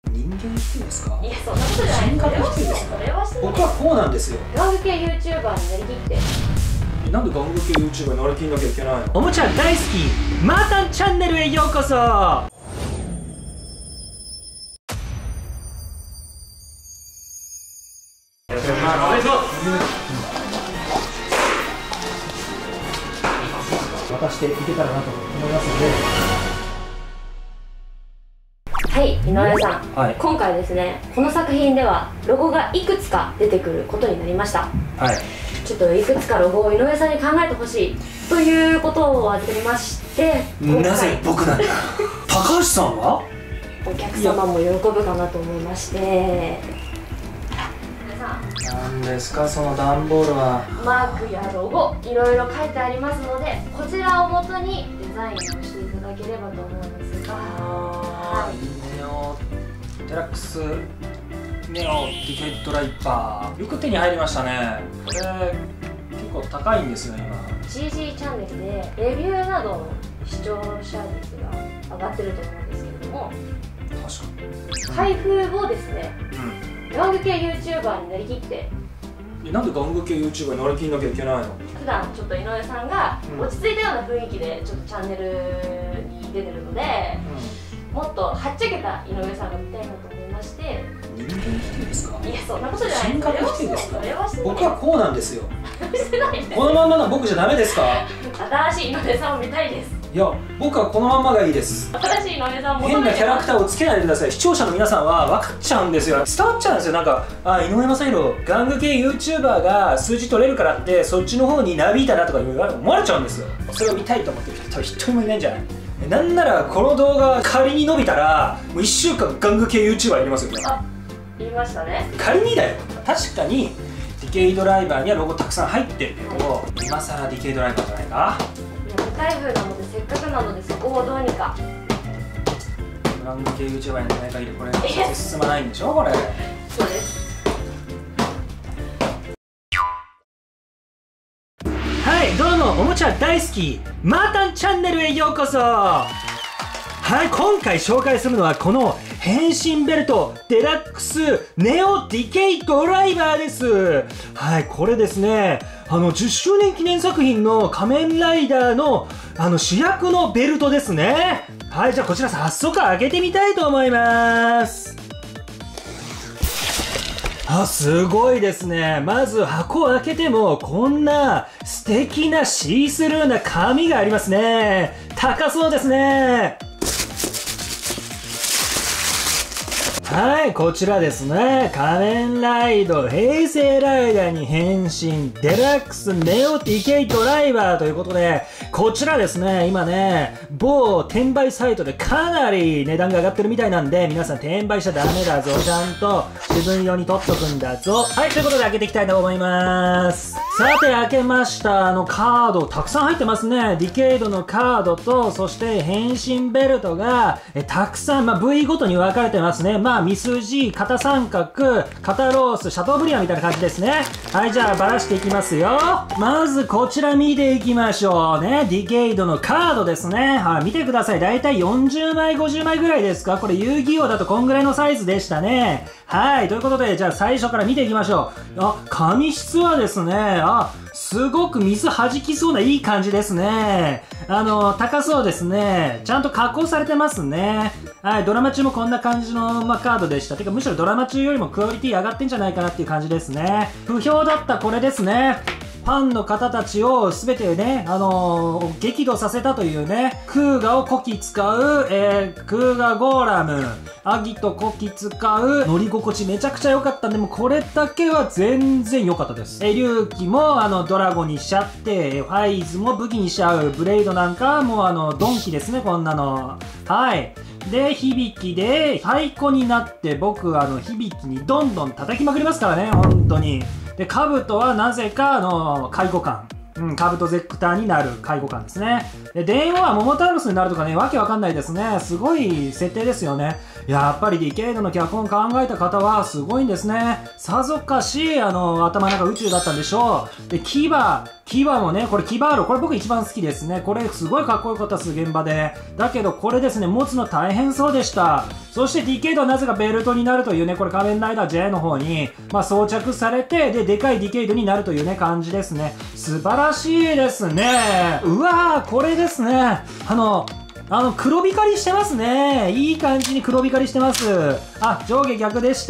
人間否定ですか？ いや、そんなことじゃない。 人格否定ですか？ それはしてない。 僕はこうなんですよ。 玩具系 YouTuber になりきって。 なんで玩具系 YouTuber になりきんなきゃいけないの？ おもちゃ大好きマータンチャンネルへようこそ。渡していけたらなと思いますので。 はい、井上さん、 はい、 今回ですね、この作品ではロゴがいくつか出てくることになりました。 はい、 ちょっといくつかロゴを井上さんに考えてほしいということを預かりまして、 なぜ僕なんだ高橋さんはお客様も喜ぶかなと思いまして。 何ですかその段ボールは。 マークやロゴいろいろ書いてありますので、こちらをもとにデザインをしていただければと思うんですが、はい、 ネオデラックスネオディケイドライバー、よく手に入りましたね。これ結構高いんですよ今。 CG チャンネルでレビューなどの視聴者率が上がってると思うんですけれども、 確か開封をですね、 に、 玩具系 YouTuber になりきって。 なんで玩具系 YouTuber になりきんなきゃいけないの？ 普段ちょっと井上さんが落ち着いたような雰囲気でちょっとチャンネルに出てるので、もっとはっちゃけた井上さんが見たいなと思いまして。 人間否定ですか？ いや、そんなことじゃない。 人格否定ですか？ それはしてない。 僕はこうなんですよ。 してないです。 このまんまの僕じゃダメですか？ 新しい井上さんを見たいです。 いや、僕はこのまんまがいいです。 新しい井上さんを求めて変なキャラクターをつけないでください。視聴者の皆さんは分かっちゃうんですよ。伝わっちゃうんですよ。なんか、あ、井上雅宏玩具系 YouTuber が数字取れるからってそっちの方になびいたなとか思われちゃうんですよ。それを見たいと思ってる人多分一人もいないんじゃない？なんならこの動画仮に伸びたらもう1週間玩具系 YouTuber やりますよね。 あ、言いましたね。 仮にだよ。確かにディケイドライバーにはロゴたくさん入ってるけど、今さらディケイドライバーじゃないか。 いや、未開封なのでせっかくなのでそこをどうにか。 玩具系 YouTuber にならない限りこれ進まないんでしょこれ。 そうです。 はい、どうもおもちゃ大好きマータンチャンネルへようこそ。はい、今回紹介するのはこの変身ベルトデラックスネオディケイドライバーです。はい、これですね、10周年記念作品の仮面ライダーの主役のベルトですね。はい、じゃあこちら早速開けてみたいと思います。あ、すごいですね。まず箱を開けてもこんな素敵なシースルーな紙がありますね。高そうですね。はい、こちらですね。仮面ライド平成ライダーに変身デラックスネオディケイドライバーということで、こちらですね、今ね、某転売サイトでかなり値段が上がってるみたいなんで、皆さん転売しちゃダメだぞ。ちゃんと自分用に取っとくんだぞ。はい、ということで開けていきたいと思います。さて、開けました。カードたくさん入ってますね。ディケイドのカードと、そして変身ベルトがたくさん、部位ごとに分かれてますね。ミスジ、肩三角、肩ロース、シャトーブリアンみたいな感じですね。はい、じゃあばらしていきますよ。まずこちら見ていきましょうね。ディケイドのカードですね。はい、見てください。だいたい40枚、50枚ぐらいですか。これ遊戯王だとこんぐらいのサイズでしたね。はい、ということで、じゃあ最初から見ていきましょう。あ、紙質はですね、すごく水弾きそうないい感じですね。高そうですね。ちゃんと加工されてますね。はい、ドラマ中もこんな感じの、カードでした。てか、むしろドラマ中よりもクオリティ上がってんじゃないかなっていう感じですね。不評だったこれですね。ファンの方たちを全てね、激怒させたというね、クーガをこき使う、クーガゴーラム、アギとこき使う、乗り心地めちゃくちゃ良かったんで、もうこれだけは全然良かったです。龍騎もドラゴンにしちゃって、ファイズも武器にしちゃう、ブレイドなんかもドンキですね、こんなの。はい。で、響きで、太鼓になって僕、響きにどんどん叩きまくりますからね、本当に。で、兜はなぜか、介護官。カブトゼクターになる介護官ですね。で、電話は桃太郎になるとかね、わけわかんないですね。すごい設定ですよね。 やっぱりディケイドの脚本考えた方はすごいんですね。さぞかし頭の中宇宙だったんでしょう。で牙もね、これ牙ある、これ僕一番好きですね。これすごいかっこよかったです、現場で。だけどこれですね、持つの大変そうでした。そしてディケイドはなぜかベルトになるというね、これ仮面ライダー J の方に、装着されて、でかいディケイドになるというね、感じですね。素晴らしいですね。うわー、これですね。黒光りしてますね。いい感じに黒光りしてます。あ、上下逆でした。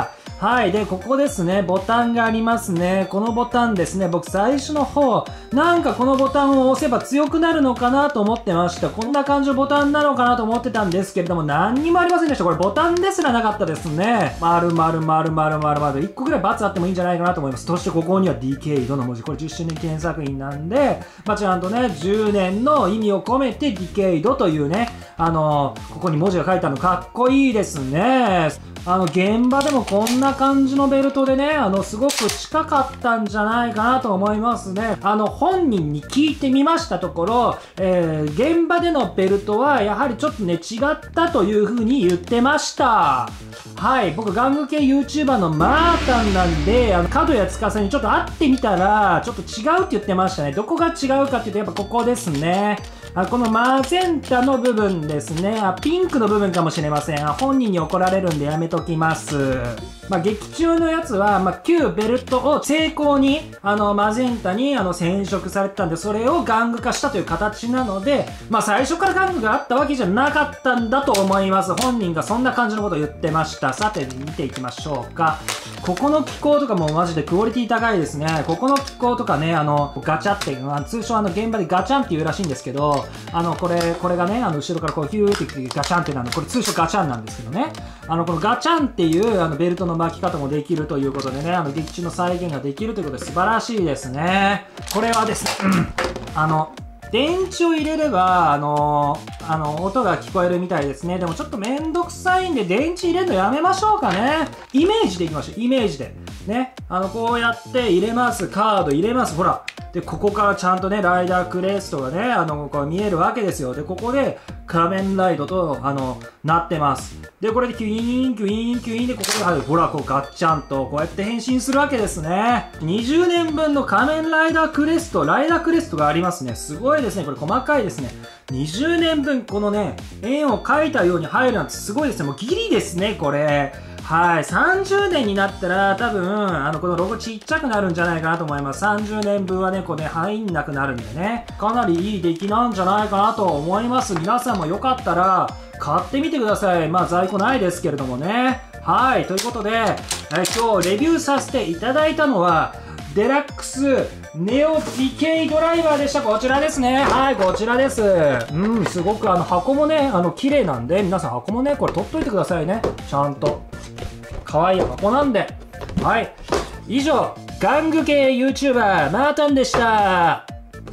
はい。で、ここですね。ボタンがありますね。このボタンですね。僕最初の方、なんかこのボタンを押せば強くなるのかなと思ってました。こんな感じのボタンなのかなと思ってたんですけれども、何にもありませんでした。これボタンですらなかったですね。丸々丸々丸々。1個ぐらい×あってもいいんじゃないかなと思います。そしてここには DK の文字。これ10周年記念作品なんで、ちゃんとね、10年の意味を込めて DK というね、ここに文字が書いてあるのかっこいいですね。現場でもこんな感じのベルトでね、すごく近かったんじゃないかなと思いますね。本人に聞いてみましたところ、現場でのベルトはやはりちょっとね、違ったという風に言ってました。はい、僕、玩具系 YouTuber のマータンなんで、角谷司にちょっと会ってみたら、ちょっと違うって言ってましたね。どこが違うかっていうと、やっぱここですね。このマゼンタの部分ですね。ピンクの部分かもしれません。本人に怒られるんでやめときます。劇中のやつは、旧ベルトを成功に、マゼンタに、染色されてたんで、それを玩具化したという形なので、最初から玩具があったわけじゃなかったんだと思います。本人がそんな感じのことを言ってました。さて、見ていきましょうか。ここの機構とかもマジでクオリティ高いですね。ここの機構とかね、ガチャっていうのは、通称現場でガチャンって言うらしいんですけど、これがね、後ろからこうヒューってガチャンってなるの、これ通称ガチャンなんですけどね。このガチャンっていうベルトの巻き方もできるということでね、劇中の再現ができるということで素晴らしいですね。これはですね、電池を入れれば、音が聞こえるみたいですね。でもちょっとめんどくさいんで、電池入れるのやめましょうかね。イメージでいきましょう。イメージで。ね。こうやって入れます。カード入れます。ほら。で、ここからちゃんとね、ライダークレストがね、こう見えるわけですよ。で、ここで、仮面ライドと、なってます。で、これでキュイーン、キュイーン、キュイーンで、ここで、ほら、こうガッチャンと、こうやって変身するわけですね。20年分の仮面ライダークレスト、ライダークレストがありますね。すごいですね。これ細かいですね。20年分、このね、円を描いたように入るなんてすごいですね。もうギリですね、これ。はい。30年になったら、多分、このロゴちっちゃくなるんじゃないかなと思います。30年分はね、こうね、入んなくなるんでね。かなりいい出来なんじゃないかなと思います。皆さんもよかったら、買ってみてください。在庫ないですけれどもね。はい。ということで、今日レビューさせていただいたのは、デラックスネオ DK ドライバーでした。こちらですね。はい、こちらです。すごく箱もね、綺麗なんで、皆さん箱もね、これ取っといてくださいね。ちゃんと。可愛い箱なんで。はい。以上、玩具系 YouTuber マータンでした。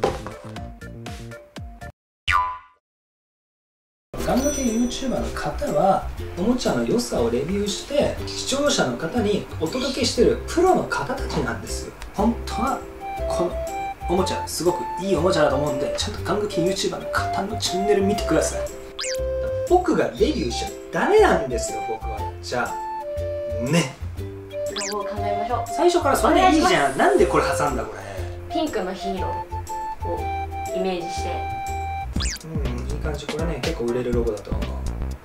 玩具系 YouTuber の方はおもちゃの良さをレビューして視聴者の方にお届けしているプロの方たちなんですよ。本当はこのおもちゃすごくいいおもちゃだと思うんで、ちゃんと玩具系 YouTuber の方のチャンネル見てください。僕がレビューしちゃダメなんですよ。僕はじゃあね、 ロゴを考えましょう。 最初からそれでいいじゃん。なんでこれ挟んだこれ。 ピンクのヒーローをイメージして。 いい感じ。これね、結構売れるロゴだと思う。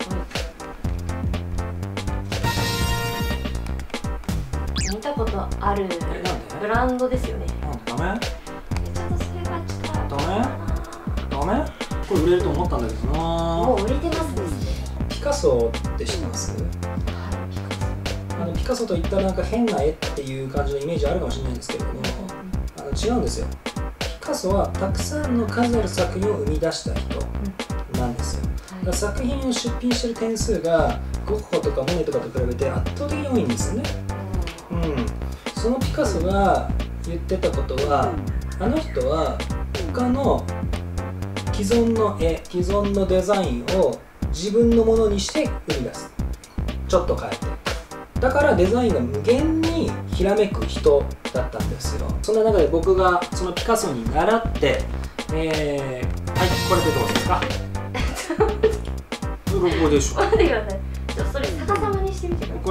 見たことあるブランドですよね。 ダメ？ ちょっとそれがちょっとダメ？これ売れると思ったんだけどな。 もう売れてますですね。 ピカソって知ってます？ピカソといったらなんか変な絵っていう感じのイメージあるかもしれないんですけれども、違うんですよ。ピカソはたくさんの数ある作品を生み出した人なんですよ。だから作品を出品してる点数がゴッホとかモネとかと比べて圧倒的に多いんですよね。そのピカソが言ってたことは、あの人は他の既存の絵、既存のデザインを自分のものにして生み出す。ちょっと変えて。だからデザインが無限にひらめく人だったんですよ。そんな中で僕がそのピカソに習って、はい、これでどうですか？ここでしょ。 待ってください。それ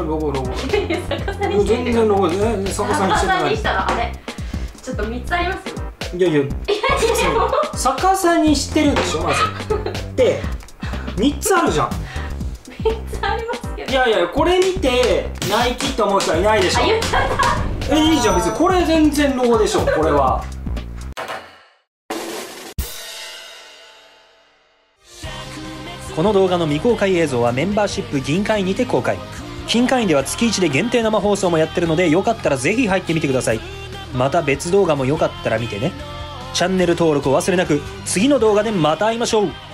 ロゴ。 いやいや逆さにして全然ロゴで逆さにしてない。 にしたらあれちょっと3つありますよ。 いや逆さにしてるでしょまず。で3つあるじゃん。 3つありますけど。 いやいやこれ見てナイキって思う人はいないでしょ。 言っちゃった。 いいじゃん別にこれ全然ロゴでしょこれは。 この動画の未公開映像はメンバーシップ銀会員にて公開。金会員では月1で限定生放送もやってるので、よかったらぜひ入ってみてください。また別動画もよかったら見てね。チャンネル登録を忘れなく。次の動画でまた会いましょう。